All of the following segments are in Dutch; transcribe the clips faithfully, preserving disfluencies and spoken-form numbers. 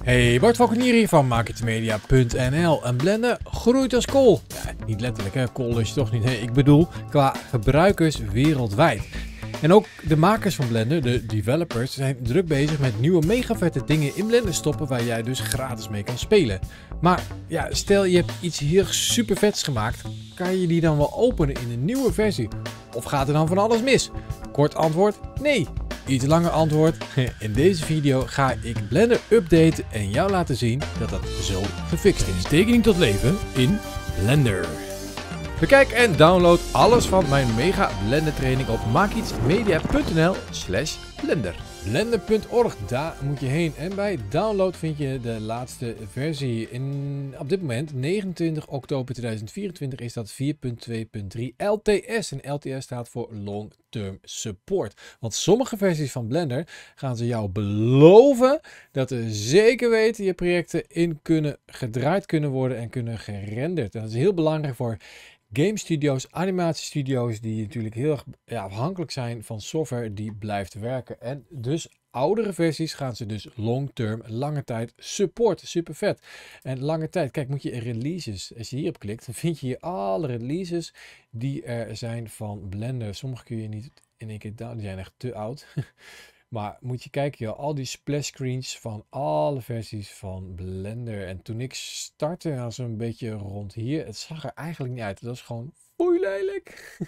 Hey, Bart Valkenier hier van Marketingmedia punt n l. Een Blender groeit als kool. Ja, niet letterlijk hè, kool is toch niet. Nee, ik bedoel qua gebruikers wereldwijd. En ook de makers van Blender, de developers, zijn druk bezig met nieuwe mega vette dingen in Blender stoppen waar jij dus gratis mee kan spelen. Maar ja, stel je hebt iets hier super vets gemaakt, kan je die dan wel openen in een nieuwe versie? Of gaat er dan van alles mis? Kort antwoord, nee. Iets langer antwoord. In deze video ga ik Blender updaten en jou laten zien dat dat zo gefixt is. Tekening tot leven in Blender. Bekijk en download alles van mijn mega Blender training op maakietsmedia punt n l slash blender. Blender punt org, daar moet je heen. En bij download vind je de laatste versie. In, op dit moment, negenentwintig oktober tweeduizend vierentwintig, is dat vier punt twee punt drie L T S. En L T S staat voor Long Term Support. Want sommige versies van Blender gaan ze jou beloven dat er zeker weten je projecten in kunnen gedraaid kunnen worden en kunnen gerenderd. En dat is heel belangrijk voor game studio's, animatiestudio's die natuurlijk heel erg ja, afhankelijk zijn van software die blijft werken. En dus oudere versies gaan ze dus long term, lange tijd supporten. Super vet. En lange tijd, kijk, moet je in releases, als je hierop klikt, dan vind je hier alle releases die er zijn van Blender. Sommige kun je niet in één keer down, die zijn echt te oud. Maar moet je kijken, joh, al die splash screens van alle versies van Blender. En toen ik startte, was het een beetje rond hier. Het zag er eigenlijk niet uit. Het was gewoon foei lelijk.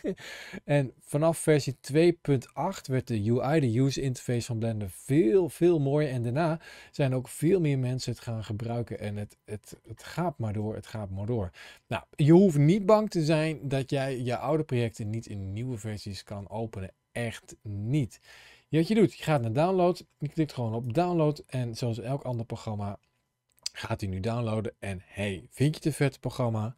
En vanaf versie twee punt acht werd de U I, de user interface van Blender, veel, veel mooier. En daarna zijn ook veel meer mensen het gaan gebruiken. En het, het, het gaat maar door, het gaat maar door. Nou, je hoeft niet bang te zijn dat jij je oude projecten niet in nieuwe versies kan openen. Echt niet. Wat je doet, je gaat naar download, je klikt gewoon op download en zoals elk ander programma gaat hij nu downloaden. En hey, vind je het een vet programma?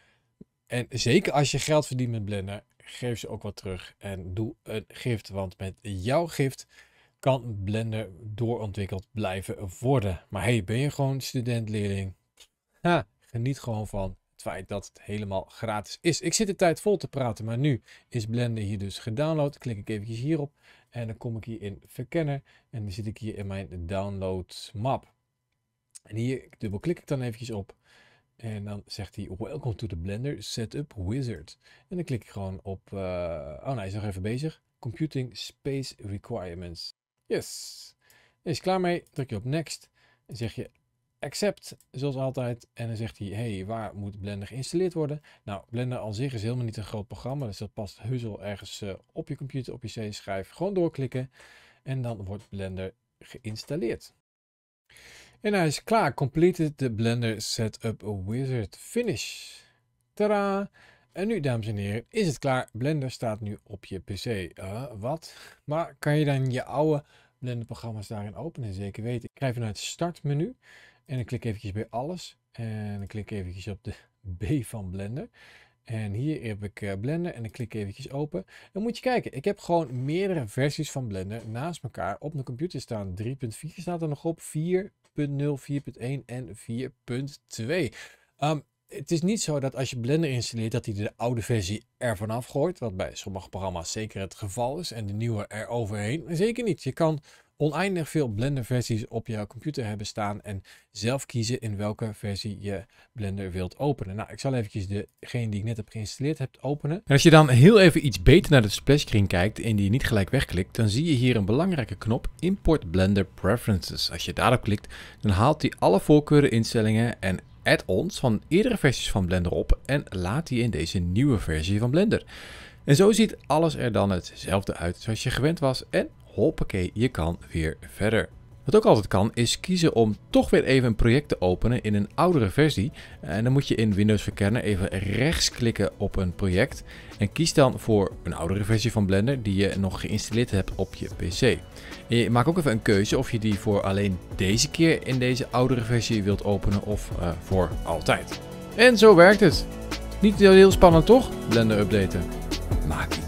En zeker als je geld verdient met Blender, geef ze ook wat terug en doe een gift. Want met jouw gift kan Blender doorontwikkeld blijven worden. Maar hey, ben je gewoon student, leerling? Ha, geniet gewoon van het feit dat het helemaal gratis is. Ik zit de tijd vol te praten, maar nu is Blender hier dus gedownload. Klik ik eventjes hierop. En dan kom ik hier in verkenner en dan zit ik hier in mijn download map. En hier dubbelklik ik dan eventjes op. En dan zegt hij welcome to the Blender Setup Wizard. En dan klik ik gewoon op, uh, oh nee, hij is nog even bezig. Computing Space Requirements. Yes. Hij is klaar mee. Druk je op next. En zeg je accept, zoals altijd. En dan zegt hij, hey, waar moet Blender geïnstalleerd worden? Nou, Blender aan zich is helemaal niet een groot programma. Dus dat past heus wel ergens uh, op je computer, op je C-schijf. Gewoon doorklikken. En dan wordt Blender geïnstalleerd. En hij is klaar. Completed the Blender Setup Wizard. Finish. Tadaa. En nu, dames en heren, is het klaar. Blender staat nu op je P C. Uh, wat? Maar kan je dan je oude Blender programma's daarin openen? Zeker weten. Ik ga even naar het startmenu. En dan klik eventjes bij alles. En dan klik eventjes op de B van Blender. En hier heb ik uh, Blender en dan klik eventjes open. Dan moet je kijken. Ik heb gewoon meerdere versies van Blender naast elkaar op mijn computer staan. drie punt vier staat er nog op. vier punt nul, vier punt één en vier punt twee. Um, het is niet zo dat als je Blender installeert dat hij de oude versie er vanaf gooit. Wat bij sommige programma's zeker het geval is. En de nieuwe er overheen. Zeker niet. Je kan oneindig veel Blender versies op jouw computer hebben staan en zelf kiezen in welke versie je Blender wilt openen. Nou, ik zal eventjes degene die ik net heb geïnstalleerd heb openen. En als je dan heel even iets beter naar de splash screen kijkt en die niet gelijk wegklikt, dan zie je hier een belangrijke knop Import Blender Preferences. Als je daarop klikt, dan haalt hij alle voorkeuren, instellingen en add-ons van eerdere versies van Blender op en laat die in deze nieuwe versie van Blender. En zo ziet alles er dan hetzelfde uit zoals je gewend was en hoppakee, je kan weer verder. Wat ook altijd kan, is kiezen om toch weer even een project te openen in een oudere versie. En dan moet je in Windows Verkenner even rechtsklikken op een project. En kies dan voor een oudere versie van Blender die je nog geïnstalleerd hebt op je P C. En je maakt ook even een keuze of je die voor alleen deze keer in deze oudere versie wilt openen of uh, voor altijd. En zo werkt het. Niet heel spannend toch? Blender updaten. Maak iets.